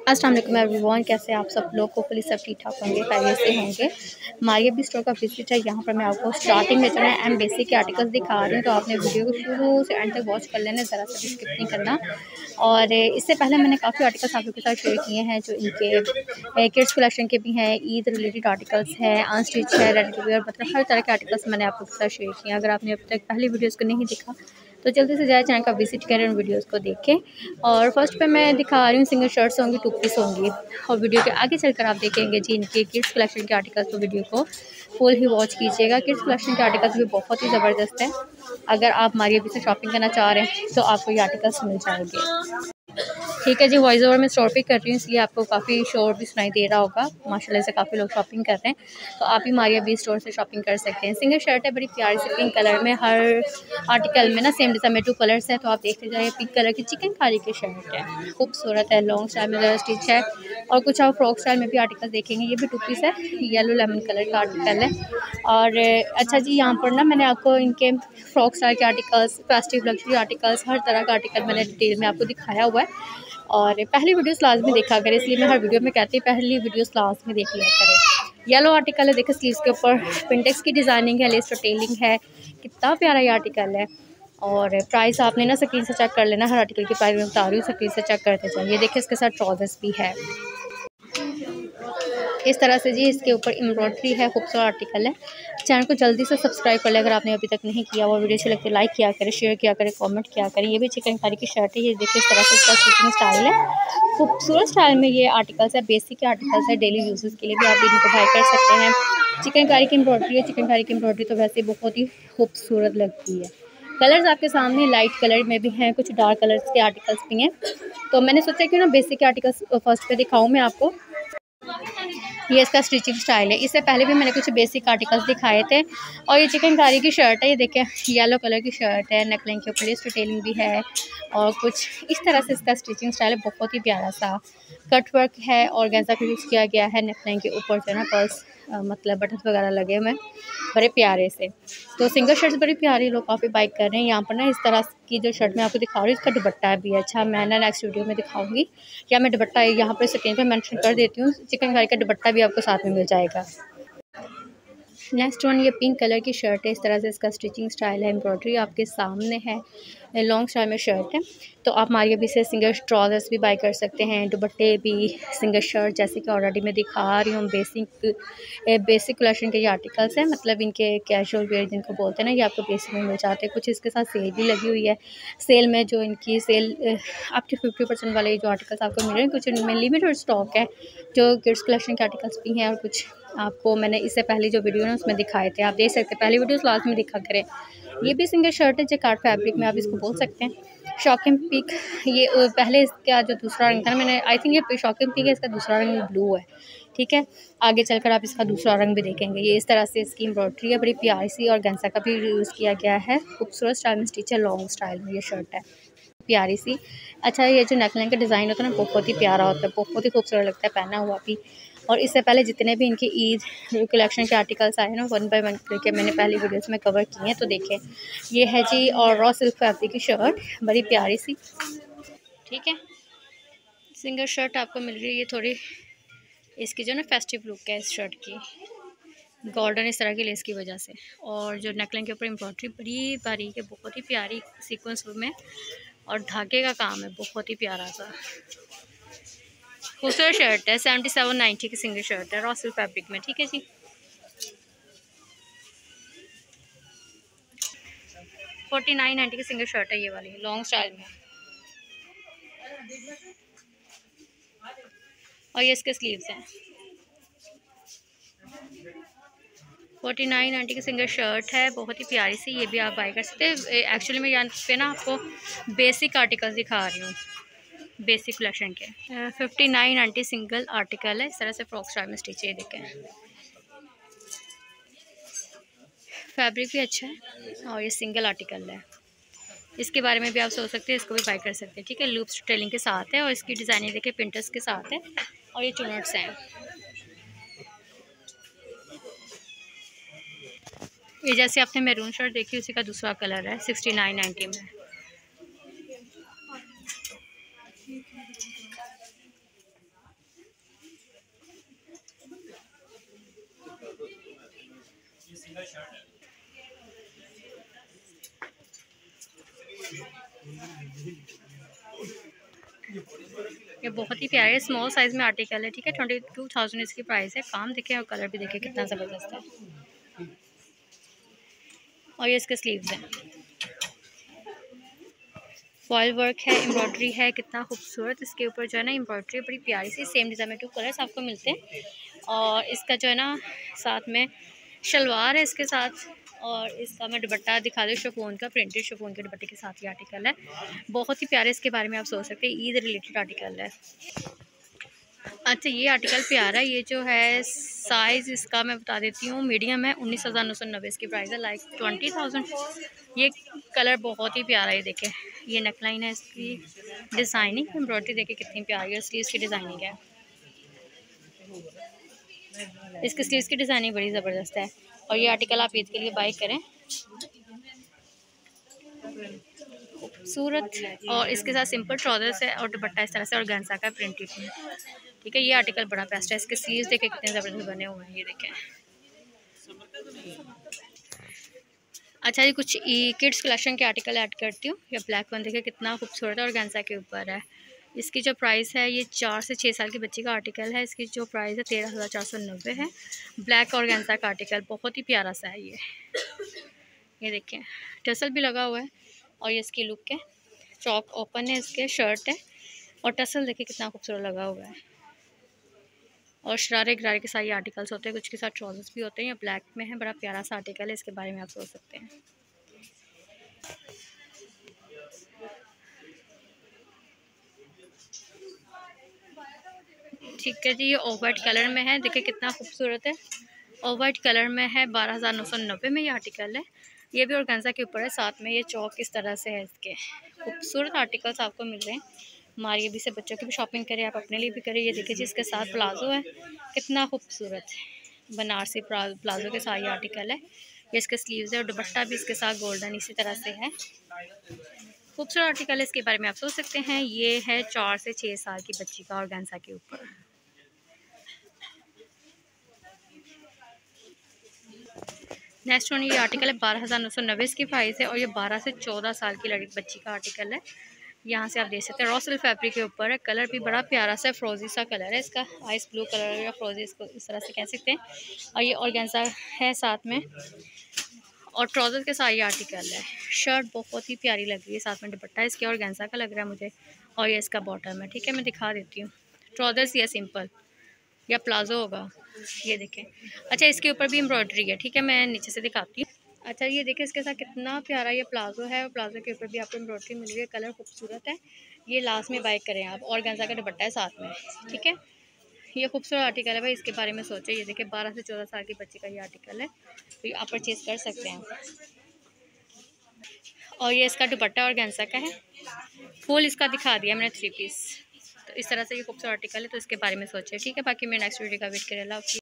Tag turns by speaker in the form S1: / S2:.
S1: अस्सलाम वालेकुम एवरीवन, कैसे आप सब लोग? होपफुली सब ठीक ठाक होंगे, खैरियत से होंगे। मारिया बी स्टोर का विजिट है। यहाँ पर मैं आपको स्टार्टिंग में जो है एम बेसिक के आर्टिकल्स दिखा रही हूँ, तो आपने वीडियो को शुरू से एंड तक वॉच कर लेना, ज़रा सा भी स्किप नहीं करना। और इससे पहले मैंने काफ़ी आर्टिकल्स आप लोगों के साथ शेयर किए हैं, जो इनके किड्स कलेक्शन के भी हैं, ईद रिलेटेड आर्टिकल्स हैं, अनस्टिच है, रेडी टू वेयर, मतलब हर तरह के आर्टिकल्स मैंने आप लोगों के साथ शेयर किए हैं। अगर आपने अब तक पहली वीडियोज़ को नहीं देखा तो जल्दी से जाए चैनल का विजिट करें, उन वीडियोस को देखें। और फर्स्ट पे मैं दिखा रही हूँ सिंगल शर्ट्स होंगी, टू पीस होंगी, और वीडियो के आगे चलकर आप देखेंगे जी इनके किड्स कलेक्शन के आर्टिकल्स। तो वीडियो को फुल ही वॉच कीजिएगा। किड्स कलेक्शन के आर्टिकल्स भी बहुत ही ज़बरदस्त है। अगर आप मारिया बी से शॉपिंग करना चाह रहे हैं तो आपको ये आर्टिकल्स मिल जाएंगे। ठीक है जी, वॉइस ओवर में स्टोर पे कर रही हूँ, इसलिए आपको काफ़ी शोर भी सुनाई दे रहा होगा। माशाल्लाह से काफ़ी लोग शॉपिंग कर रहे हैं, तो आप भी मारिया बी स्टोर से शॉपिंग कर सकते हैं। सिंगल शर्ट है, बड़ी प्यारी सी पिंक कलर में, हर आर्टिकल में ना सेम डिज़ाइन में 2 कलर्स है, तो आप देखते जाइए। पिंक कलर की चिकनकारी की शर्ट है, खूबसूरत है, लॉन्ग स्टाइल में ज़रा स्टिच है, और कुछ आप फ्रॉक स्टाइल में भी आर्टिकल देखेंगे। ये भी 2 पीस है, येलो लेमन कलर का आर्टिकल है। और अच्छा जी, यहाँ पर ना मैंने आपको इनके फ्रॉक स्टाइल के आर्टिकल्स, फेस्टिव लग्जरी आर्टिकल्स, हर तरह का आर्टिकल मैंने डिटेल में आपको दिखाया हुआ है। और पहली वीडियोस लाजमी देखा करें, इसलिए मैं हर वीडियो में कहती हूँ पहली वीडियोस लाजमी देख लिया करें। येलो आर्टिकल है, देखिए स्लीव्स के ऊपर पिंटेक्स की डिज़ाइनिंग है, लेस टेलिंग है, कितना प्यारा ये आर्टिकल है। और प्राइस आपने ना स्क्रीन से चेक कर लेना, हर आर्टिकल की प्राइस मैं बता रही हूँ, स्क्रीन से चेक करते जाइए। देखिए इसके साथ ट्राउजर्स भी है इस तरह से जी, इसके ऊपर एम्ब्रॉयडरी है, खूबसूरत आर्टिकल है। चैनल को जल्दी से सब्सक्राइब कर ले अगर आपने अभी तक नहीं किया। वो वीडियो अच्छी लगती है लाइक किया करें, शेयर किया करें, कमेंट किया करें। ये भी चिकनकारी की शर्ट है, ये देखिए इस तरह से इसका स्टिचिंग स्टाइल है, खूबसूरत स्टाइल में ये आर्टिकल्स है, बेसिक के आर्टिकल्स है, डेली यूजेस के लिए भी आप इनको बाय कर सकते हैं। चिकनकारी की एम्ब्रॉयडरी है, चिकनकारी की एम्ब्रॉयडरी तो वैसे बहुत ही खूबसूरत लगती है। कलर्स आपके सामने लाइट कलर में भी हैं, कुछ डार्क कलर्स के आर्टिकल्स भी हैं, तो मैंने सोचा कि ना बेसिक के आर्टिकल्स फर्स्ट पे दिखाऊँ मैं आपको। ये इसका स्टिचिंग स्टाइल है। इससे पहले भी मैंने कुछ बेसिक आर्टिकल्स दिखाए थे। और ये चिकनकारी की शर्ट है, ये देखें येलो कलर की शर्ट है, नेकलाइन के ऊपर लेस डिटेलिंग भी है, और कुछ इस तरह से इसका स्टिचिंग स्टाइल है, बहुत ही प्यारा सा कट वर्क है, और गेंजा का यूज़ किया गया है। नेकलाइन के ऊपर जो है ना पर्स मतलब बटन्स वगैरह लगे हुए हैं बड़े प्यारे से। तो सिंगल शर्ट्स बड़ी प्यारी लोग काफ़ी बाइक कर रहे हैं। यहाँ पर ना इस तरह की जो शर्ट मैं आपको दिखा रही हूँ, इसका दुपट्टा भी है। अच्छा, मैं ना नेक्स्ट वीडियो में दिखाऊंगी, या मैं दुपट्टा यहाँ पर स्क्रीन पे मेंशन कर देती हूँ। चिकनकारी का दुपट्टा भी आपको साथ में मिल जाएगा। नेक्स्ट वन, ये पिंक कलर की शर्ट है, इस तरह से इसका स्टिचिंग स्टाइल है, एम्ब्रॉयडरी आपके सामने है, लॉन्ग स्टाइल में शर्ट है। तो आप मारिया बी से सिंगल ट्राउजर्स भी बाय कर सकते हैं, दुपट्टे भी, सिंगल शर्ट, जैसे कि ऑलरेडी मैं दिखा रही हूँ। बेसिक कलेक्शन के ये आर्टिकल्स हैं, मतलब इनके कैजुअल वेयर जिनको बोलते हैं ना, ये आपको बेसिक में मिल जाते हैं। कुछ इसके साथ सेल भी लगी हुई है। सेल में जो इनकी सेल अप टू 50% वाले जो आर्टिकल्स आपको मिल रहे हैं, कुछ इनमें लिमिटेड स्टॉक है, जो किड्स कलेक्शन के आर्टिकल्स भी हैं, और कुछ आपको मैंने इससे पहले जो वीडियो है उसमें दिखाए थे, आप देख सकते हैं। पहली वीडियोस लास्ट में दिखा करें। ये भी सिंगल शर्ट है, जैकार्ड फैब्रिक में आप इसको बोल सकते हैं। शॉकिंग पिक, ये पहले इसका जो दूसरा रंग था ना, मैंने आई थिंक ये शॉकिंग पिक है, इसका दूसरा रंग ब्लू है। ठीक है, आगे चलकर आप इसका दूसरा रंग भी देखेंगे। ये इस तरह से इसकी एम्ब्रॉयडरी है, बड़ी प्यारी सी, और गेंजा का भी यूज़ किया गया है, खूबसूरत स्टाइल में स्टिच है, लॉन्ग स्टाइल में ये शर्ट है, प्यारी सी। अच्छा, ये जो नेकलाइन का डिज़ाइन होता है ना, बहुत ही प्यारा होता है, बहुत ही खूबसूरत लगता है पहना हुआ भी। और इससे पहले जितने भी इनके ईद कलेक्शन के आर्टिकल्स आए ना, 1 बाय 1 करके मैंने पहली वीडियोस में कवर किए हैं, तो देखें। ये है जी, और रॉ सिल्क फैब्रिक की शर्ट, बड़ी प्यारी सी। ठीक है, सिंगल शर्ट आपको मिल रही है, ये थोड़ी इसकी जो ना फेस्टिव लुक है इस शर्ट की, गोल्डन इस तरह की लेस की वजह से। और जो नेकलाइन के ऊपर एम्ब्रॉयडरी बड़ी बारीक है, बहुत ही प्यारी सीक्वेंस में, और धागे का काम है, बहुत ही प्यारा सा खूबसूरत शर्ट है। 7790 की सिंगल शर्ट है, रॉ सिल्क फैब्रिक में। ठीक है जी, 4990 की सिंगल शर्ट है ये वाली, लॉन्ग स्टाइल में, और ये इसके स्लीव्स हैं। 4990 की सिंगल शर्ट है, बहुत ही प्यारी सी, ये भी आप बाय कर सकते हैं। एक्चुअली मैं यहाँ पे ना आपको बेसिक आर्टिकल्स दिखा रही हूँ, बेसिक कलेक्शन के। 5990 सिंगल आर्टिकल है, इस तरह से फ्रॉक स्टाइल में स्टिच है, देखें फैब्रिक भी अच्छा है, और ये सिंगल आर्टिकल है। इसके बारे में भी आप सोच सकते हैं, इसको भी बाय कर सकते हैं। ठीक है, लूप्स टेलिंग के साथ है, और इसकी डिज़ाइनिंग देखिए पिंटर्स के साथ है, और ये चुनट्स हैं। ये जैसे आपने मैरून शर्ट देखी, उसी का दूसरा कलर है, 6990 में। ये बहुत ही प्यारा है, स्मॉल साइज़ में आर्टिकल है, ठीक है। 22,000 इसकी प्राइस है। काम देखें और कलर भी देखें कितना ज़बरदस्त है। और ये इसके स्लीव्स हैं, फॉयल वर्क है, एम्ब्रॉयडरी है, कितना खूबसूरत। इसके ऊपर जो है ना एम्ब्रॉयडरी बड़ी प्यारी सी, सेम डिज़ाइन में 2 कलर्स आपको मिलते हैं। और इसका जो है ना साथ में शलवार है इसके साथ, और इसका मैं दुपट्टा दिखा दूँ शिफॉन का, प्रिंटेड शिफॉन के दुपट्टे के साथ ये आर्टिकल है। बहुत ही प्यारे, इसके बारे में आप सोच सकते हैं, ईद रिलेटेड आर्टिकल है। अच्छा ये आर्टिकल प्यारा है, ये जो है साइज़ इसका मैं बता देती हूँ, मीडियम है। 19,990 इसकी प्राइस है, लाइक 20,000। ये कलर बहुत ही प्यारा है, देखें ये नेकलाइन है, इसकी डिज़ाइनिंग एम्ब्रॉयडरी देखें कितनी प्यारी है, स्लीव्स की डिज़ाइनिंग है, इसके स्लीव्स की डिज़ाइनिंग बड़ी ज़बरदस्त है। और ये आर्टिकल आप ईद के लिए बाई करें, खूबसूरत। और इसके साथ सिंपल ट्राउजर्स है और दुपट्टा इस तरह से ऑर्गेन्जा का प्रिंटेड है, ठीक है। ये आर्टिकल बड़ा बेस्ट है, इसके स्लीव्स देखें कितने ज़बरदस्त बने हुए हैं, ये देखें। अच्छा ये कुछ किड्स कलेक्शन के आर्टिकल ऐड करती हूँ। ये ब्लैक वन देखें कितना खूबसूरत है, ऑर्गेन्जा के ऊपर है। इसकी जो प्राइस है, ये 4 से 6 साल की बच्ची का आर्टिकल है। इसकी जो प्राइस है 13,490 है। ब्लैक ऑर्गेन्जा का आर्टिकल बहुत ही प्यारा सा है ये देखें, टसल भी लगा हुआ है। और ये इसकी लुक है, चौक ओपन है, इसके शर्ट है और टसल देखिए कितना खूबसूरत लगा हुआ है। और शरारे गरारे के साथ ये आर्टिकल्स होते हैं, कुछ के साथ ट्राउजर्स भी होते हैं। ये ब्लैक में है, बड़ा प्यारा सा आर्टिकल है, इसके बारे में आप सोच सकते हैं। ठीक है जी, ये ऑफ वाइट कलर में है, देखिए कितना खूबसूरत है। ऑफ वाइट कलर में है, 12,990 में ये आर्टिकल है। ये भी ऑर्गेन्जा के ऊपर है, साथ में ये चौक इस तरह से है। इसके खूबसूरत आर्टिकल्स आपको मिल रहे हैं। हमारी भी से बच्चों की भी शॉपिंग करें, आप अपने लिए भी करें। ये देखिए जी, इसके साथ प्लाजो है, कितना खूबसूरत बनारसी प्लाजो के साथ ये आर्टिकल है। ये इसके स्लीव्स है और दुपट्टा भी इसके साथ गोल्डन इसी तरह से है। खूबसूरत आर्टिकल है, इसके बारे में आप सोच सकते हैं। ये है 4 से 6 साल की बच्ची का ऑर्गेन्जा के ऊपर। नेक्स्ट वन ये आर्टिकल है, 12,990 इसकी प्राइस है। और ये 12 से 14 साल की लड़की बच्ची का आर्टिकल है। यहाँ से आप देख सकते हैं, रॉ सिल्क फैब्रिक के ऊपर है। कलर भी बड़ा प्यारा सा फ्रोजी सा कलर है इसका, आइस ब्लू कलर या फ्रोजी, इसको इस तरह से कह सकते हैं। और ये ऑर्गेन्जा है साथ में, और ट्राउज़र के साथ ये आर्टिकल है। शर्ट बहुत ही प्यारी लग रही है, साथ में दुपट्टा इसके ऑर्गेन्जा का लग रहा है मुझे। और ये इसका बॉटम है, ठीक है, मैं दिखा देती हूँ। ट्राउज़र्स या सिंपल या प्लाजो होगा, ये देखें। अच्छा इसके ऊपर भी एम्ब्रॉयडरी है, ठीक है, मैं नीचे से दिखाती हूँ। अच्छा ये देखिए इसके साथ कितना प्यारा ये प्लाजो है, और प्लाजो के ऊपर भी आपको एम्ब्रॉयडरी मिल रही है, कलर खूबसूरत है। ये लास्ट में बाय करें आप, ऑर्गेन्जा का दुपट्टा है साथ में, ठीक है। ये खूबसूरत आर्टिकल है भाई, इसके बारे में सोचें। ये देखिए 12 से 14 साल की बच्ची का ये आर्टिकल है, तो ये आप परचेज़ कर सकते हैं। और ये इसका दुपट्टा ऑर्गेन्जा का है, फुल इसका दिखा दिया मैंने 3 पीस। तो इस तरह से ये खूबसूरत आर्टिकल है, तो इसके बारे में सोचें, ठीक है। बाकी मैं नेक्स्ट वीडियो का वेट करें। अल्लाह हाफ़िज़।